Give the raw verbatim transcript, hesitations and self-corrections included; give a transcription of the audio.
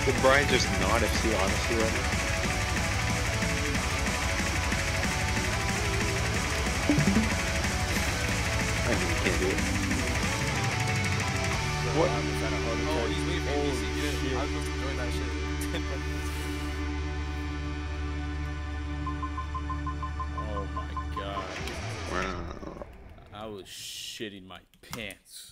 Could Brian just not F C Odyssey right now? I mean, you can't do it. What? Oh, he's waiting for A B C to get it. I was supposed to join that shit. Oh my god. Wow. I was shitting my pants.